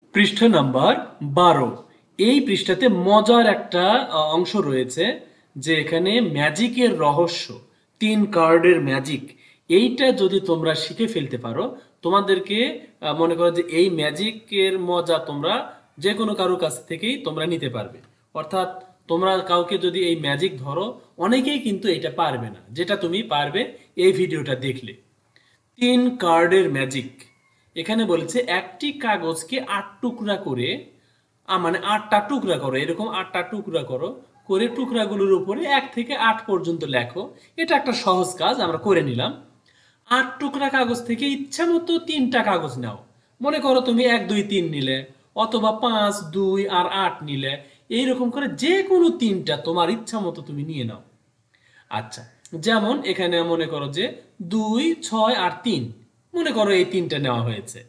পৃষ্ঠা নাম্বার 12। এই পৃষ্ঠাতে মজার একটা অংশ রয়েছে যে এখানে ম্যাজিকের রহস্য, 3 কার্ডের ম্যাজিক। এইটা যদি তোমরা শিখে ফেলতে পারো, তোমাদেরকে মনে করো যে এই ম্যাজিকের মজা তোমরা যে কোনো কারোর কাছ থেকেই তোমরা নিতে পারবে। অর্থাৎ তোমরা কাউকে যদি এই ম্যাজিক ধরো, অনেকেই কিন্তু এটা পারবে না, যেটা তুমি পারবে এই ভিডিওটা দেখলে। 3 কার্ডের ম্যাজিক। এখানে বলেছে একটি কাগজকে 8 টুকরা করে, মানে 8টা টুকরা করো, এরকম 8টা টুকরা করো, করে টুকরাগুলোর উপরে 1 থেকে 8 পর্যন্ত লেখো। এটা একটা সহজ কাজ, আমরা করে নিলাম। 8 টুকরা কাগজ থেকে ইচ্ছা মতো 3টা কাগজ নাও। মনে করো তুমি 1 2 3 নিলে, অথবা 5 2 আর 8 নিলে। এইরকম করে যে কোনো 3টা তোমার ইচ্ছা মতো তুমি নিয়ে নাও। আচ্ছা, যেমন এখানে মনে করো যে 2 6 আর 3, মনে করো এই 3টা নেওয়া হয়েছে।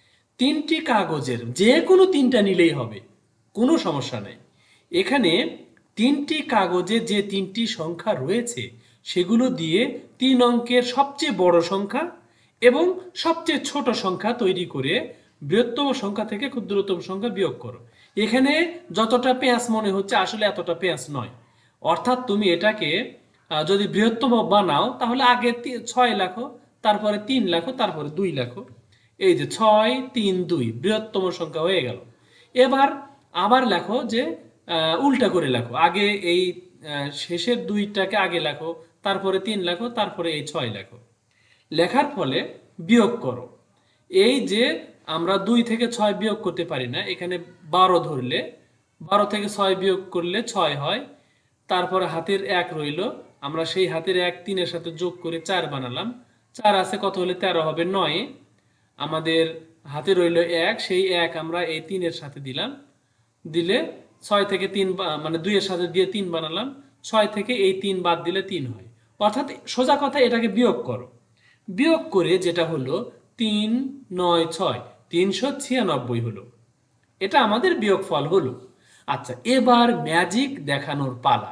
3টি কাগজের যে কোনো 3টা নিলেই হবে, কোনো সমস্যা নেই। এখানে 3টি কাগজে যে 3টি সংখ্যা রয়েছে সেগুলো দিয়ে 3 অঙ্কের সবচেয়ে বড় সংখ্যা এবং সবচেয়ে ছোট সংখ্যা তৈরি করে বৃহত্তম সংখ্যা থেকে ক্ষুদ্রতম সংখ্যা বিয়োগ করো। এখানে যতটা পেঁয়াজ মনে হচ্ছে আসলে এতটা পেঁয়াজ নয়। অর্থাৎ তুমি এটাকে যদি বৃহত্তম বানাও তাহলে আগে 6 লেখো, তারপরে 3 লেখো, তারপরে 2 লেখো। এই যে 6 3 2 বৃহত্তম সংখ্যা হয়ে গেল। এবার আবার লেখো যে উল্টা করে লেখো, আগে এই শেষের 2টাকে আগে লেখো, তারপরে 3 লেখো, তারপরে এই 6 লেখো। লেখার ফলে বিয়োগ করো। এই যে আমরা 2 থেকে 6 বিয়োগ করতে পারি না, এখানে 12 ধরলে 12 থেকে 6 বিয়োগ করলে 6 হয়। তারপরে হাতের 1 রইল, আমরা সেই হাতের 1 3-এর সাথে যোগ করে 4 বানালাম। 4 আছে কত হলে 13 হবে 9। আমাদের হাতে রইল 1, সেই 1 আমরা এই 3-এর সাথে দিলাম, দিলে 6 থেকে 3 মানে 2-এর সাথে দিয়ে 3 বানালাম। 6 থেকে এই 3 বাদ দিলে 3 হয়। অর্থাৎ সোজা কথা এটাকে বিয়োগ করো। বিয়োগ করে যেটা হলো 3 9 6 396 হলো। এটা আমাদের বিয়োগফল হলো। আচ্ছা, এবার ম্যাজিক দেখানোর পালা।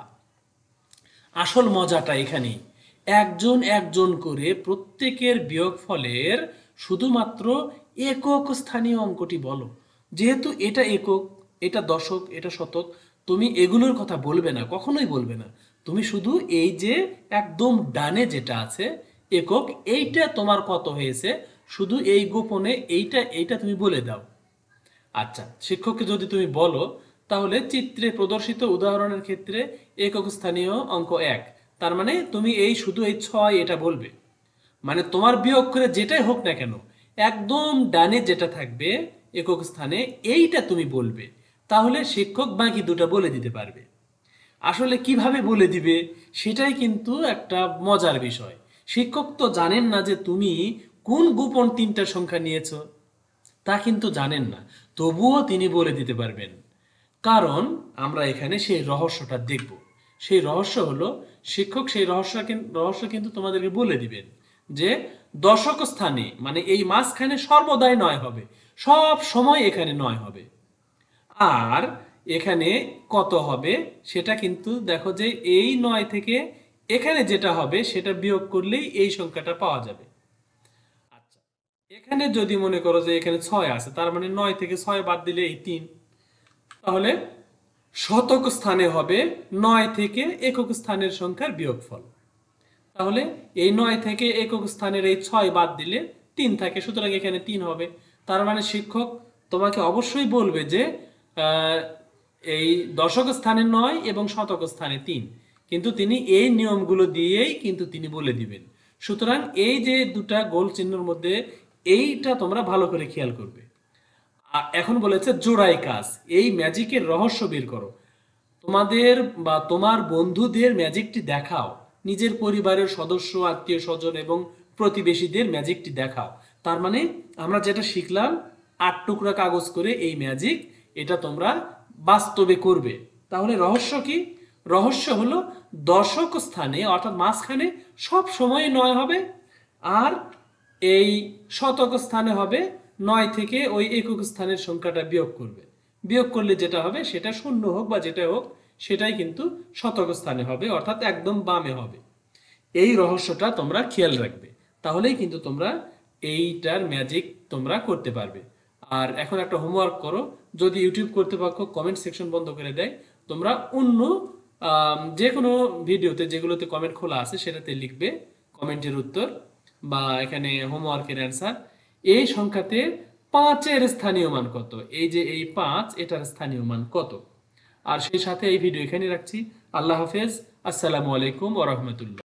আসল মজাটা এখানেই। একজন একজন করে প্রত্যেকের বিয়োগফলের শুধুমাত্র একক স্থানীয় অঙ্কটি বলো। যেহেতু এটা একক, এটা দশক, এটা শতক, তুমি এগুলোর কথা বলবে না, কখনোই বলবে না। তুমি শুধু এই যে একদম ডানে যেটা আছে একক, এইটা তোমার কত হয়েছে, শুধু এই গোপনে এইটা এইটা তুমি বলে দাও। আচ্ছা, শিক্ষককে যদি তুমি বলো, তাহলে চিত্রে প্রদর্শিত উদাহরণের ক্ষেত্রে একক স্থানীয় অঙ্ক 1, তার মানে তুমি এই শুধু এই 6 এটা বলবে। মানে তোমার বিয়োগ করে যেটাই হোক না কেন, একদম ডানে যেটা থাকবে একক স্থানে এইটা তুমি বলবে। তাহলে শিক্ষক বাকি দুটো বলে দিতে পারবে। আসলে কিভাবে বলে দিবে সেটাই কিন্তু একটা মজার বিষয়। শিক্ষক তো জানেন না যে তুমি কোন গোপন 3টা সংখ্যা নিয়েছো, তা কিন্তু জানেন না। তবুও তিনি বলে দিতে পারবেন, কারণ আমরা এখানে সেই রহস্যটা দেখব। সেই রহস্য হলো, শিক্ষক সেই রহস্য কিন্তু তোমাদেরকে বলে দিবেন যে দশক স্থানে, মানে এই মাঝখানে সর্বদাই 9 হবে, সব সময় এখানে 9 হবে। আর এখানে কত হবে সেটা কিন্তু দেখো যে এই 9 থেকে এখানে যেটা হবে সেটা বিয়োগ করলেই এই সংখ্যাটা পাওয়া যাবে। আচ্ছা, এখানে যদি মনে করো যে এখানে 6 আছে, তার মানে 9 থেকে 6 বাদ দিলে এই 3। তাহলে শতক স্থানে হবে 9 থেকে একক স্থানের সংখ্যার বিয়োগফল। তাহলে এই 9 থেকে একক স্থানের এই 6 বাদ দিলে 3 থাকে, সুতরাং এখানে 3 হবে। তার মানে শিক্ষক তোমাকে অবশ্যই বলবে যে আহ, এই দশক স্থানে 9 এবং শতক স্থানে 3, কিন্তু তিনি এই নিয়মগুলো দিয়েই কিন্তু তিনি বলে দিবেন। সুতরাং এই যে দুটা গোল চিহ্নের মধ্যে এইটা তোমরা ভালো করে খেয়াল করবে। এখন বলেছে জোড়াই কাজ, এই ম্যাজিকের রহস্য বের করো। তোমাদের বা তোমার বন্ধুদের ম্যাজিকটি দেখাও, নিজের পরিবারের সদস্য আত্মীয় স্বজন এবং প্রতিবেশীদের ম্যাজিকটি দেখাও। তার মানে আমরা যেটা শিখলাম, 8 টুকরা কাগজ করে এই ম্যাজিক, এটা তোমরা বাস্তবে করবে। তাহলে রহস্য কি? রহস্য হলো দশক স্থানে অর্থাৎ মাঝখানে সব সময় 9 হবে, আর এই শতক স্থানে হবে 9 থেকে ওই একক স্থানের সংখ্যাটা বিয়োগ করবে। বিয়োগ করলে যেটা হবে সেটা শূন্য হোক বা যেটা হোক, সেটাই কিন্তু শতক স্থানে হবে, অর্থাৎ একদম বামে হবে। এই রহস্যটা তোমরা খেয়াল রাখবে, তাহলেই কিন্তু তোমরা এইটার ম্যাজিক তোমরা করতে পারবে। আর এখন একটা হোমওয়ার্ক করো, যদি ইউটিউব কর্তৃপক্ষ কমেন্ট সেকশন বন্ধ করে দেয়, তোমরা অন্য যে কোনো ভিডিওতে যেগুলোতে কমেন্ট খোলা আছে সেটাতে লিখবে কমেন্টের উত্তর বা এখানে হোমওয়ার্কের অ্যান্সার। এই সংখ্যাতে 5-এর স্থানীয় মান কত, এই যে এই 5 এটার স্থানীয় মান কত। আর সেই সাথে এই ভিডিও এখানে রাখছি। আল্লাহ হাফেজ, আসসালামু আলাইকুম ওয়া রাহমাতুল্লাহ।